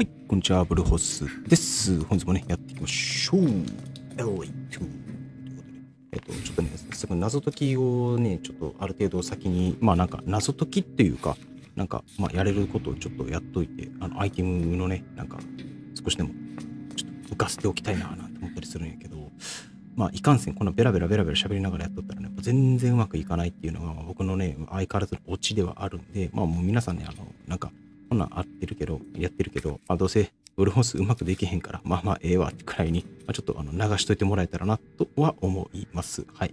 はい、こんにちは、ブルーホースです。本日もね、やっていきましょう。LA2 ということで、ちょっとね、すぐ謎解きをね、ちょっとある程度先に、なんか謎解きっていうか、なんか、やれることをちょっとやっといて、アイテムのね、なんか、少しでも、ちょっと浮かせておきたいな、なんて思ったりするんやけど、いかんせん、このベラベラ喋りながらやっとったらね、やっぱ全然うまくいかないっていうのが、僕のね、相変わらずのオチではあるんで、もう皆さんね、なんか、こんなんやってるけど、どうせ、ブルーホースうまくできへんから、ええわってくらいに、ちょっと流しといてもらえたらな、とは思います。はい。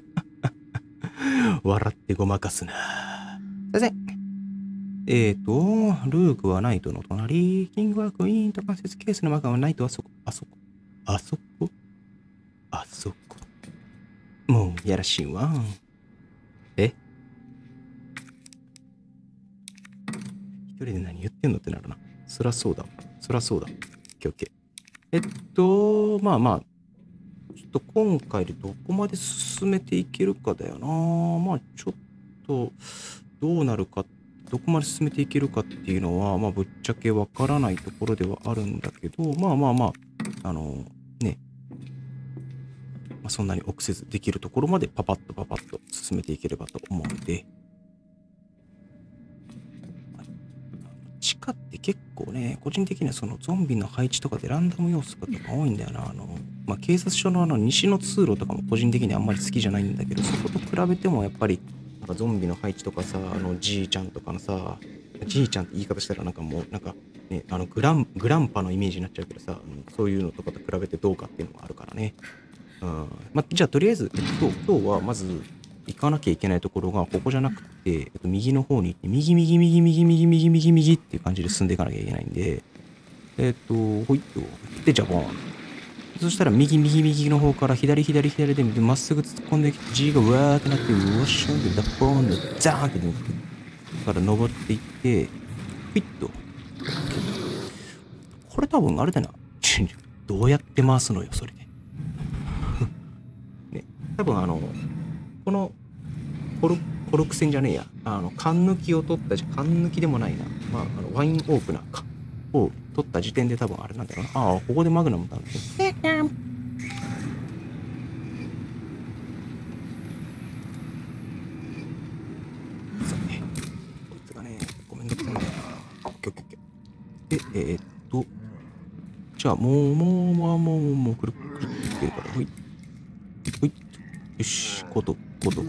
笑ってごまかすな。すいません。ルークはナイトの隣、キングはクイーンと関節ケースの中はナイトはそこ。もう、やらしいわ。一人で何言ってんのってなるな。そらそうだ。オッケー。ちょっと今回でどこまで進めていけるかだよな。ちょっと、どうなるか、どこまで進めていけるかっていうのは、ぶっちゃけわからないところではあるんだけど、そんなに臆せずできるところまでパパッと進めていければと思うんで、地下って結構ね、個人的にはそのゾンビの配置とかでランダム要素とか多いんだよな。警察署の西の通路とかも個人的にあんまり好きじゃないんだけど、そこと比べてもやっぱり、なんかゾンビの配置とかさ、じいちゃんとかのさ、じいちゃんって言い方したらなんかもう、なんかね、グランパのイメージになっちゃうけどさ、そういうのとかと比べてどうかっていうのがあるからね。じゃあとりあえず、今日はまず行かなきゃいけないところがここじゃなくて、右の方に行って、右っていう感じで進んでいかなきゃいけないんで、ほいっと。で、ジャボン。そしたら右の方から左でまっすぐ突っ込んできて、G がわーってなって、ウォッシュンでダッボーンでザーンって抜く。から登っていって、フィッと。これ多分あれだな。どうやって回すのよ、それで。ね、多分このコルク線じゃねえや。缶抜きを取った缶抜きでもないな。ワインオープナーか。を取った時点で多分あれなんだろうな。ここでマグナムなんだけど。そうね。こいつがね、ごめんなさいね。オッケー。で、じゃあ、もう、くるってるから、ほい。よし、こと。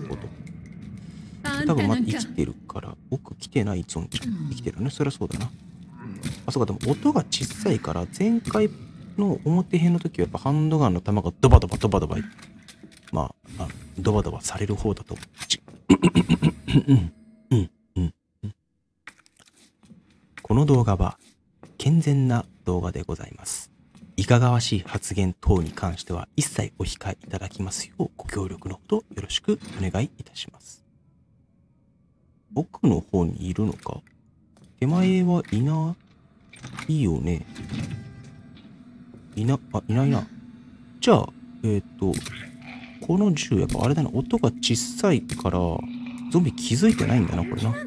多分まだ生きてるから、奥来てないゾンちゃん。生きてるね。そりゃそうだな。そうか、でも音が小さいから、前回の表編の時はやっぱハンドガンの弾がドバドバドバドバされる方だと思う。この動画は健全な動画でございます。いかがわしい発言等に関しては一切お控えいただきますようご協力のほどよろしくお願いいたします。奥の方にいるのか？手前はいないよね。いないな。じゃあ、この銃、やっぱあれだな、音が小さいから、ゾンビ気づいてないんだな、これな。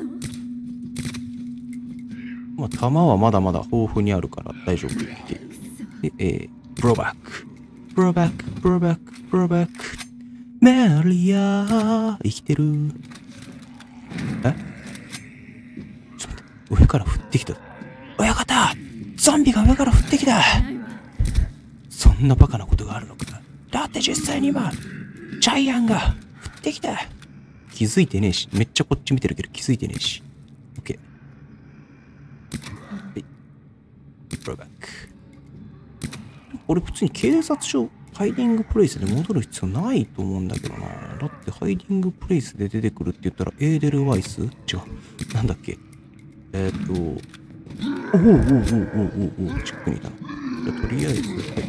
弾はまだまだ豊富にあるから大丈夫って。で、ブロバック。メリア生きてる。ちょっと待って、上から降ってきた。親方！ゾンビが上から降ってきた！そんなバカなことがあるのか。だって実際に今、ジャイアンが降ってきた。気づいてねえし、めっちゃこっち見てるけど気づいてねえし。オッケー。はい。ブロバック。俺普通に警察署、ハイディングプレイスで戻る必要ないと思うんだけどな。だってハイディングプレイスで出てくるって言ったら、エーデルワイス？違う。なんだっけ。近くにいたな。じゃあとりあえず、はい。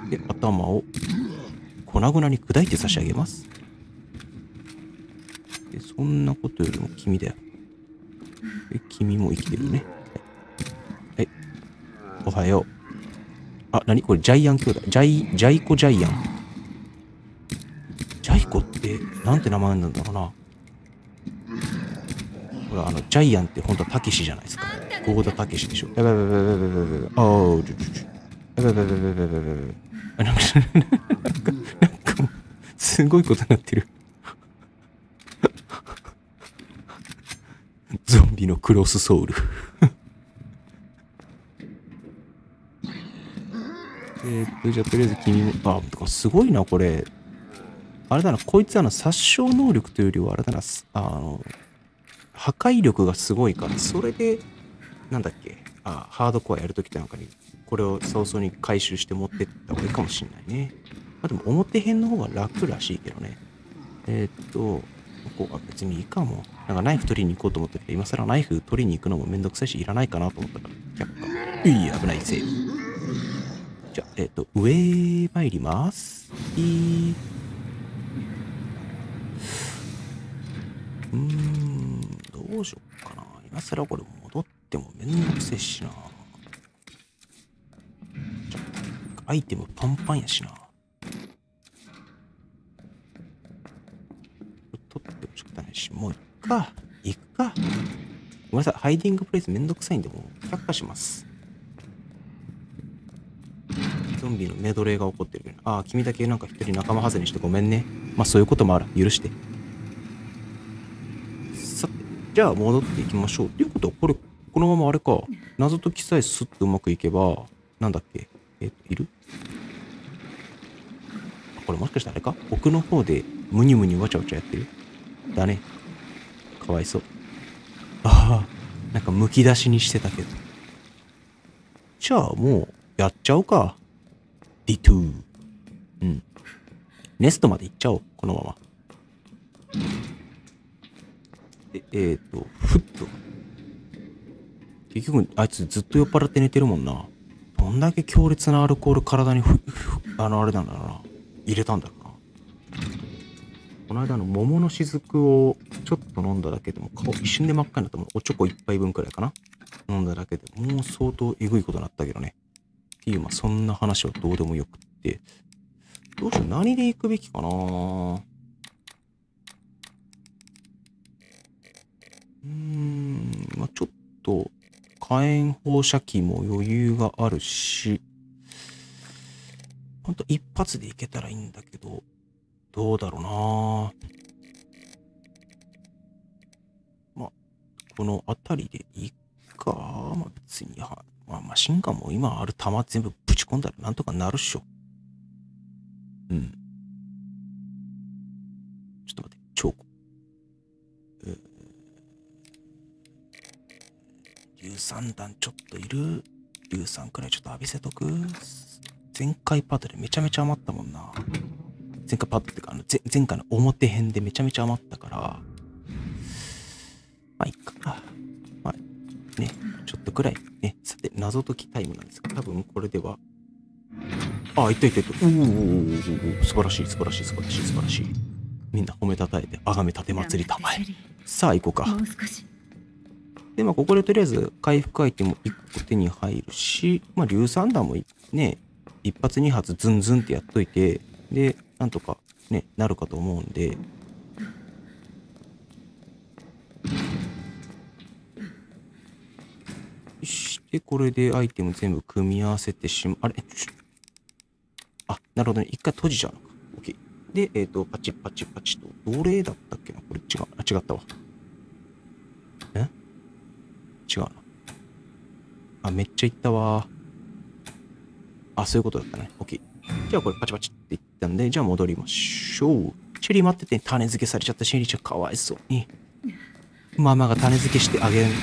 で、頭を粉々に砕いて差し上げます。で、そんなことよりも君だよ。で、君も生きてるね。はい。おはよう。何これジャイアン兄弟。ジャイコジャイアン。ジャイコって、なんて名前なんだろうな。ほら、ジャイアンって本当はたけしじゃないですか。 合田武史でしょ。やばいやばいやばいやばいやばいやばい。あー、やばいやばいやばいやばいやばいやばい。あ、なんかもう、すごいことになってる。ゾンビのクロスソウル。じゃあとりあえず君も、あ、てかすごいな、これ。あれだな、こいつ殺傷能力というよりは、あれだな、破壊力がすごいから、それで、なんだっけ、ハードコアやるときってなんかに、これを早々に回収して持ってった方がいいかもしんないね。でも表編の方が楽らしいけどね。ここは別にいいかも。なんかナイフ取りに行こうと思ったけど、今更ナイフ取りに行くのもめんどくさいし、いらないかなと思ったから、却下。危ないセーフ。じゃあ、上参ります。どうしよっかな。今更これ戻ってもめんどくせえしな。アイテムパンパンやしな。取ってほしくないし、もう行くか。行くか。ごめんなさい。ハイディングプレイスめんどくさいんで、もう却下します。ゾンビのメドレーが起こってるけど。ああ、君だけなんか一人仲間外れにしてごめんね。まあそういうこともある。許して。さて、じゃあ戻っていきましょう。ということは、これ、このままあれか。謎解きさえスッとうまくいけば、なんだっけ。いる？これもしかしてあれか？奥の方でムニュムニュわちゃわちゃやってる？だね。かわいそう。ああ、なんかむき出しにしてたけど。じゃあもう、やっちゃおうか。D2。うん。ネストまで行っちゃおう。このまま。で、ふっと。結局、あいつずっと酔っ払って寝てるもんな。どんだけ強烈なアルコール体にあれなんだろうな。入れたんだろうな。この間桃の雫をちょっと飲んだだけでも顔一瞬で真っ赤になったもん。おちょこ一杯分くらいかな。飲んだだけでもう相当えぐいことになったけどね。っていう、まあそんな話はどうでもよくって。どうしよう、何で行くべきかな。まあちょっと火炎放射器も余裕があるし、ほんと一発で行けたらいいんだけど、どうだろうな。まあ、この辺りでいいか。まあ別に、まあマシンガンも今ある弾全部ぶち込んだらなんとかなるっしょ。うん。ちょっと待って、チョーク。13弾ちょっといる。13くらいちょっと浴びせとく。前回パートでめちゃめちゃ余ったもんな。前回パートってか、前回の表編でめちゃめちゃ余ったから。まあ、いっか。まあ、ね、ちょっとくらい。ね、さて、謎解きタイムなんですが、多分これでは。あ、いったいったいった。おお、素晴らしい、素晴らしい、素晴らしい、素晴らしい。みんな褒めたたえて、あがめたて祭りたまえ。さあ、行こうか。で、まあ、ここでとりあえず回復アイテム1個手に入るし、まあ、硫酸弾もね、1発2発ズンズンってやっといて、で、なんとかね、なるかと思うんで、して、これでアイテム全部組み合わせてあれあ、なるほどね。一回閉じちゃうのか。OK。で、パチパチパチと。どれだったっけなこれ違う。違ったわ。違うな。めっちゃいったわ。そういうことだったね。OK。じゃあこれパチパチっていったんで、じゃあ戻りましょう。シェリー待ってて、種付けされちゃったシェリーちゃんかわいそうに。ママが種付けしてあげる。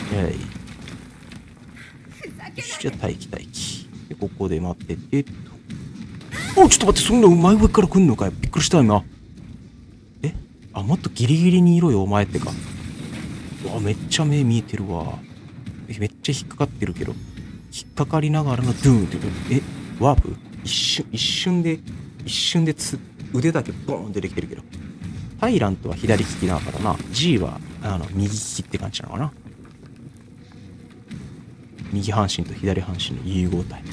じゃあ待機待機。で、ここで待ってて。お、ちょっと待って、そんな前上から来んのかよ。びっくりした今。もっとギリギリにいろよ、お前ってか。めっちゃ目見えてるわ。めっちゃ引っかかってるけど。引っかかりながらのドゥーンって、ワープ一瞬で腕だけボーン出てきてるけど。タイラントは左利きだからな。G は、右利きって感じなのかな。右半身と左半身の融合体。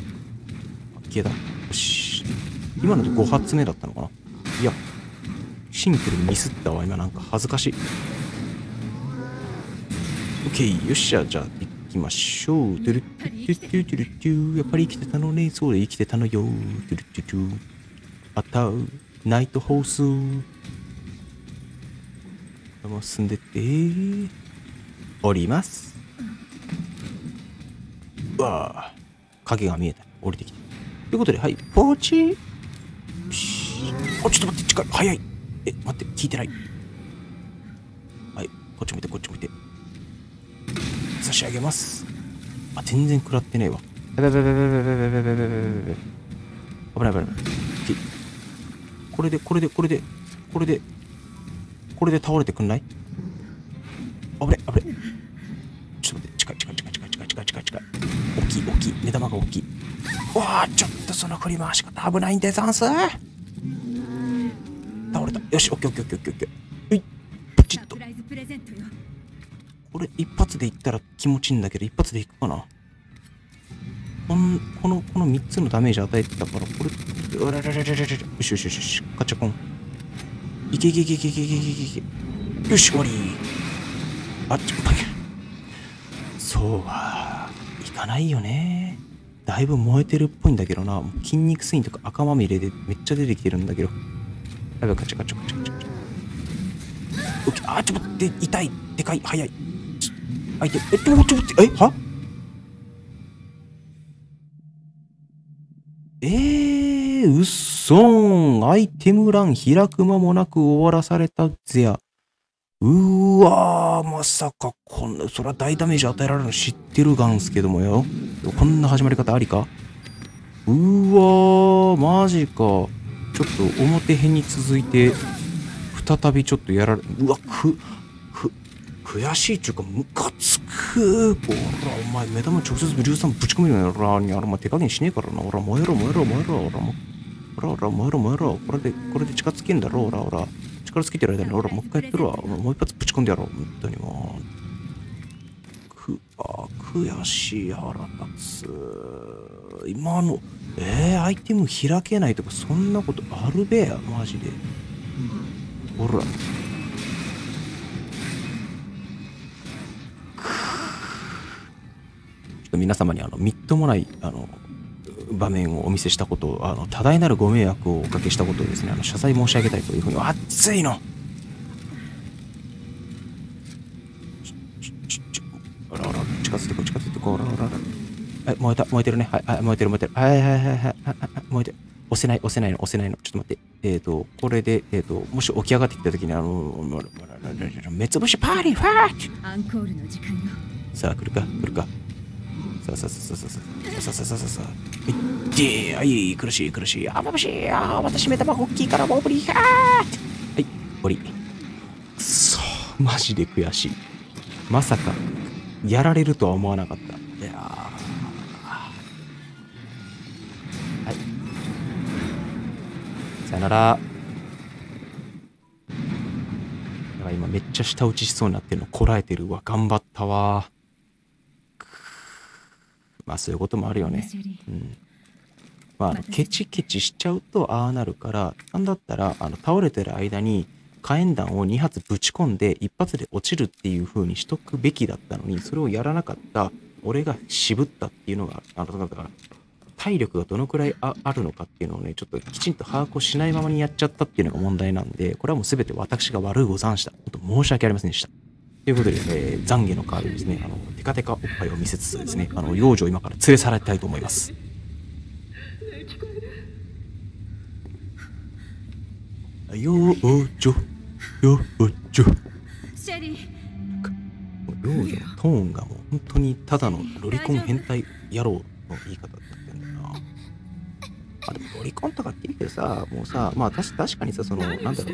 消えた。よし。今ので5発目だったのかな。いや。 シンプルにミスったわ、今なんか恥ずかしい。オッケー、よっしゃ、じゃあ行きましょう。トゥルットゥトゥトゥトゥルットゥ、やっぱり生きてたのね、そうで生きてたのよ。トゥルットゥトゥ、あったう、ナイトホース。もう進んでって、降ります。うわあ、影が見えた。降りてきた。ということで、はい、ポチ。あ、ちょっと待って、近い。早い。待って、聞いてない。はい、こっち向いて、こっち向いて。差し上げます。あ、全然食らってねえわ。危ない危ない危ない。これで倒れてくんない？危ね。ちょっと待って、近い。大きい。目玉が大きい。わあ、ちょっとその振り回し方危ないんでざんす。倒れた。よし、オッケー。うい、プチッと。これ一発でいったら気持ちいいんだけど、一発でいくかな。この3つのダメージ与えてたから、これ、よし、カチャコン。いけ。よし、終わり。あっち、そうはいかないよね。だいぶ燃えてるっぽいんだけどな。筋肉繊維とか赤まみれでめっちゃ出てきてるんだけど。やばい、カチャ。あ、ちょっと待って、痛い、でかい、早い。相手、ちょっと待って、はうっそーん。アイテム欄開く間もなく終わらされたぜや。うわー、まさかそら大ダメージ与えられるの知ってるがんすけどもよ。こんな始まり方ありか？うわー、マジか。ちょっと表辺に続いて、再びちょっとやられ、うわ、悔しいっちゅうか、ムカつく。ほら、お前、目玉直接13ぶち込めるよな。お前、手加減しねえからな。ほら、燃えろ。ほら、燃えろ。これで近づけんだろ。ほら。力つけてる間に、ほら、もう一回やってるわ。もう一発ぶち込んでやろう。本当にもう。悔しい、腹立つ。今の、アイテム開けないとか、そんなことあるべや、マジで。ほら。皆様にみっともない場面をお見せしたことを多大なるご迷惑をおかけしたことをですね謝罪申し上げたいというふうに。熱いの。あら近づいてこう。燃えてるね。はい燃えてる。はい燃えてる。押せないの。ちょっと待って。これでもし起き上がってきた時に目つぶしパーリーファーッ。 アンコールの時間よ。 さあ来るか。さあ。はい、苦しい。眩しい。私目玉大きいからもう無理かー。はい、終わり。くそー、マジで悔しい。まさか、やられるとは思わなかった。いやー。はい。さよなら。だから今めっちゃ舌打ちしそうになってるのこらえてるわ。頑張ったわ。まあそういうこともあるよね。まあケチしちゃうとああなるから、なんだったら倒れてる間に火炎弾を2発ぶち込んで1発で落ちるっていう風にしとくべきだったのに、それをやらなかった俺が渋ったっていうのがだから体力がどのくらい あるのかっていうのをね、ちょっときちんと把握をしないままにやっちゃったっていうのが問題なんで、これはもう全て私が悪うござんした。本当申し訳ありませんでした。ということで、懺悔の代わりにですね、テカテカおっぱいを見せつつですね、幼女を今から連れ去られたいと思います。幼女。 シェリー。 幼女のトーンがもう本当にただのロリコン変態野郎の言い方だってんだよな。でもロリコンとかって言うけどさ、もうさ、まあ確かにさ、なんだろう。 助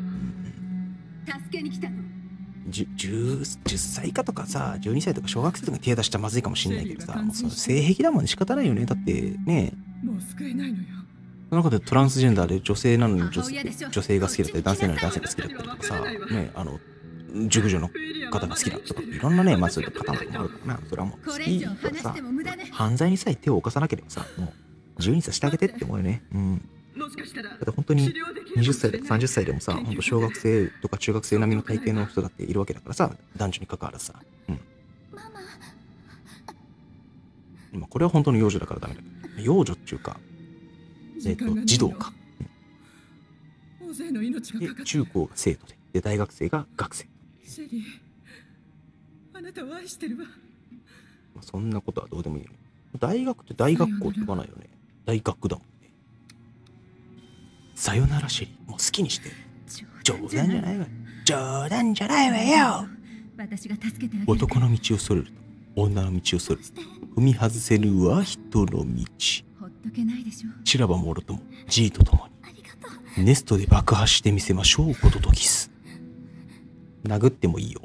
けに来たの。 10歳以下とかさ、12歳とか小学生とかに手出しちゃまずいかもしんないけどさ、もう性癖だもんね、仕方ないよね。だってね、 もう救えないのよ。 その中でトランスジェンダーで女性なのに女性が好きだったり、男性なのに男性が好きだったりとかさ、ね、熟女の方が好きだとか、いろんなね、まあそういったパターンとかもあるからな。それはもう好きとかさ、犯罪にさえ手を犯さなければさ、もう自由にさせてあげてって思うよね。だって本当に 20歳とか30歳でもさ、ほんと小学生とか中学生並みの体型の人だっているわけだからさ、男女に関わらずさ。 ママ、 まあこれは本当の幼女だからダメだけど。幼女っていうか、児童か。 大勢の命がで、 かかって中高が生徒で、大学生が学生。 シェリー、あなたを愛してるわ。 まあ、そんなことはどうでもいいよね。大学って大学校って言わないよね。大学だもんね。さよならシェリー。もう好きにして。冗談じゃないわよ。冗談じゃないわよ。 私が助けてあげる。 男の道をそれると、女の道をそれる。踏み外せるは人の道。 ほっとけないでしょ。 散らばもろとも、G とともに。 ありがとう。 ネストで爆破してみせましょう、ことときす。殴ってもいいよ。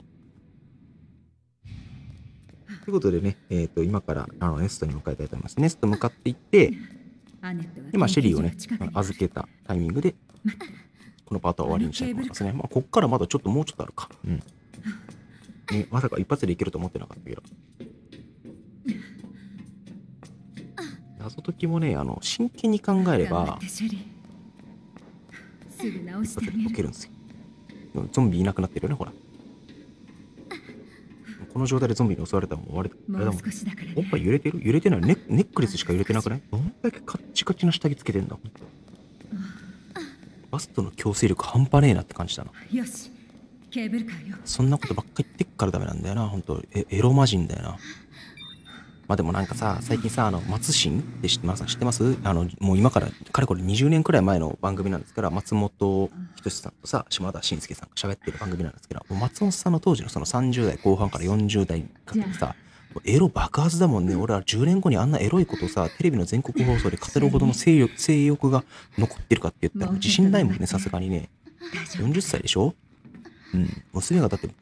ということでね、今からネストに向かいたいと思います。ネスト向かっていって、今、シェリーをね、預けたタイミングで、このパートは終わりにしたいと思いますね。まあ、こっからまだちょっともうちょっとあるか。うん。ね、まさか一発でいけると思ってなかったけど。謎解きもね、真剣に考えれば、 すぐ直一発でしてあげる。 解けるんですよ。ゾンビいなくなってるよね、ほら。この状態でゾンビに襲われたらもう終わりだ。あれだもん。 もう少しだからおっね。 ぱい揺れてる揺れてないネックレスしか揺れてなくない？どんだけカッチカチな下着つけてんだ。バストの強制力半端ねえなって感じだな。 よし、ケーブルカーよ。 そんなことばっか言ってっからダメなんだよな、ほんと。エロ魔人だよな。まあでもなんかさ、最近さ、松新って知ってます？もう今から、かれこれ20年くらい前の番組なんですから、松本人志さんとさ、島田紳介さんが喋ってる番組なんですけど、もう松本さんの当時のその30代後半から40代にかけてさ、エロ爆発だもんね。俺は10年後にあんなエロいことをさ、テレビの全国放送で語るほどの性欲が残ってるかって言ったら自信ないもんね、さすがにね。40歳でしょ？うん。娘がだって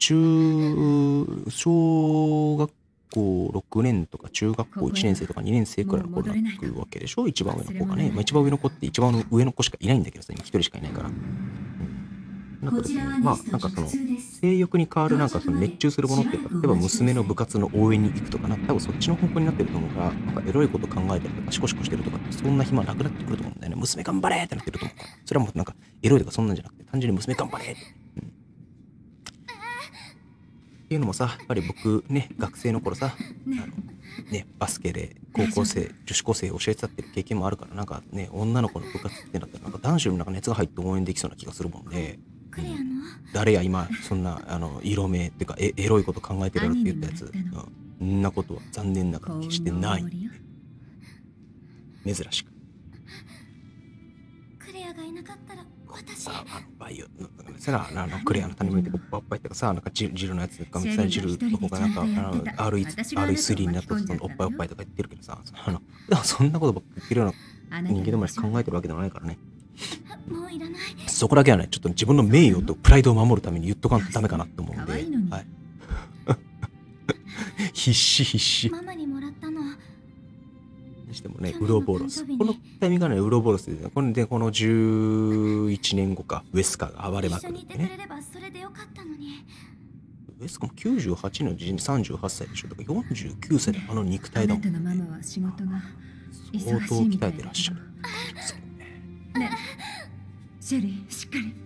小学校6年とか中学校1年生とか2年生くらいの子になってくるわけでしょ？一番上の子がね。まあ、一番上の子って一番上の子しかいないんだけどさ、今一人しかいないから。なんかまあ、なんかその、性欲に変わるなんかその熱中するものっていうか、例えば娘の部活の応援に行くとかな、多分そっちの方向になってると思うから、なんかエロいこと考えたりとか、シコシコしてるとかって、そんな暇なくなってくると思うんだよね。娘頑張れってなってると思うから。それはもうなんか、エロいとかそんなんじゃなくて、単純に娘頑張れって。っていうのもさ、やっぱり僕ね、学生の頃さ、バスケで高校生、女子高生を教えてたっていう経験もあるから、なんかね、女の子の部活ってなったら、なんか男子の中熱が入って応援できそうな気がするもんで、 クレアの誰や今、そんな、色目っていうか、エロいこと考えてるって言ったやつ、そんなことは残念ながら決してない。珍しく。 クレアがいなかったら私。 さあ、バイオ、クレアの谷間におっぱいとかさ、なんか汁のやつとか、ミサイル汁の方がなんか、RE3 になったとおっぱいおっぱいとか言ってるけどさ、そんなことばっか言ってるような人間でもないし考えてるわけではないからね。 もういらない。 そこだけはね、ちょっと自分の名誉とプライドを守るために言っとかんとダメかなって思うんで、はい。必死。 ママにもらったの。 にしてもね、ウロボロス。このタイミングがね、ウロボロスで、この11年後か、ウェスカが暴れまくるってね。ウェスカも98の時点で38歳でしょ。だから49歳であの肉体だもん、ね。 あなたのママは仕事が相当鍛えてらっしゃる。そうね。シェリー、しっかり。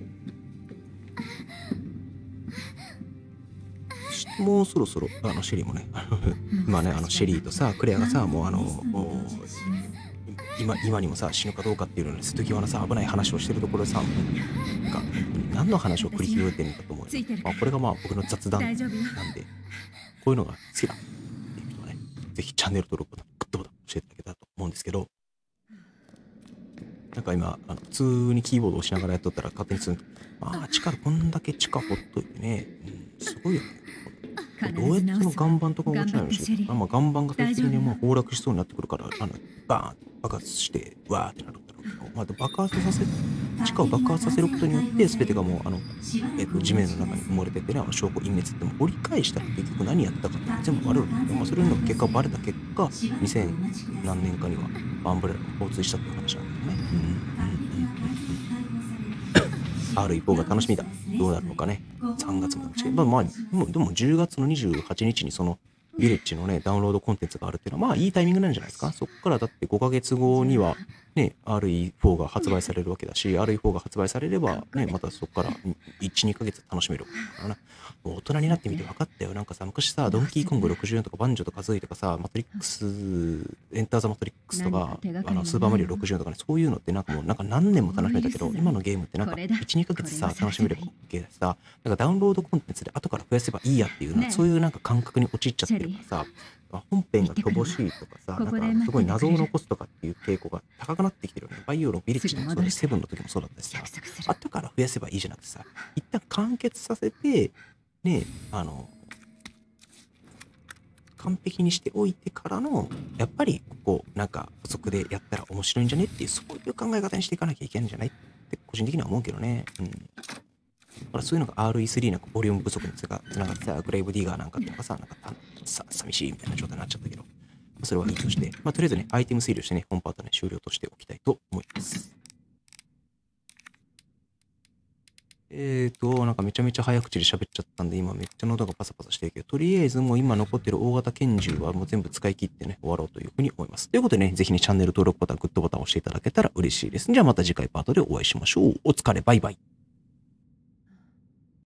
もうそろそろシェリーもね、今ねシェリーとさクレアがさもう今にもさ死ぬかどうかっていうのに瀬戸際のさ危ない話をしてるところでさ何の話を繰り広げてるんだと思うよ。まあ、これがまあ僕の雑談なんでこういうのが好きだっていう人はねぜひチャンネル登録ボタングッドボタン教えていただけたらと思うんですけど、なんか今普通にキーボードを押しながらやっとったら勝手にするまあ力こんだけ地下ほっといてね、すごいよね。どうやってその岩盤とか落ちないようにしてるか、まあ、岩盤が最終的にもう崩落しそうになってくるからバーン爆発してわーってなるんだろうけど、まあ、地下を爆発させることによって全てがもう地面の中に埋もれててね証拠隠滅っても折り返したら結局何やったかって全部バレるんだけど、まあ、それの結果バレた結果2000何年かにはアンブレラが放水したっていう話なんだよね。ある一方が楽しみだ。どうなるのかね。3月まで。まあ、でも10月の28日にそのヴィレッジのね、ダウンロードコンテンツがあるっていうのは、まあいいタイミングなんじゃないですか。そこからだって5ヶ月後には、ね、RE4 が発売されるわけだし、RE4 が発売されれば、ね、またそこから1、2ヶ月楽しめるからな。もう大人になってみて分かったよ。なんかさ、昔さ、ドンキーコング64とかバンジョとかズイとかさ、マトリックス、エンターザマトリックスとか、スーパーマリオ64とかね、そういうのってなんかもうなんか何年も楽しめたけど、今のゲームってなんか1、2ヶ月さ、楽しめれば OK でさ、なんかダウンロードコンテンツで後から増やせばいいやっていうな、そういうなんか感覚に陥っちゃってるからさ、本編が乏しいとかさ、なんかすごい謎を残すとかっていう傾向が高くなってきてるよね。バイオのヴィレッジでもそうだし、セブンの時もそうだったしさ、後から増やせばいいじゃなくてさ、一旦完結させて、ね、完璧にしておいてからの、やっぱりここなんか補足でやったら面白いんじゃねっていう、そういう考え方にしていかなきゃいけないんじゃないって個人的には思うけどね。うん。ほら、そういうのが RE3 なんかボリューム不足につながってさ、グレイブディガーなんかっていうのがさ、なんか寂しいみたいな状態になっちゃったけど、それはいいとして、まあ、とりあえずね、アイテム推理をしてね、本パートね、終了としておきたいと思います。なんかめちゃめちゃ早口で喋っちゃったんで、今めっちゃ喉がパサパサしてるけど、とりあえずもう今残ってる大型拳銃はもう全部使い切ってね、終わろうというふうに思います。ということでね、ぜひね、チャンネル登録ボタン、グッドボタンを押していただけたら嬉しいです。じゃあまた次回パートでお会いしましょう。お疲れ、バイバイ。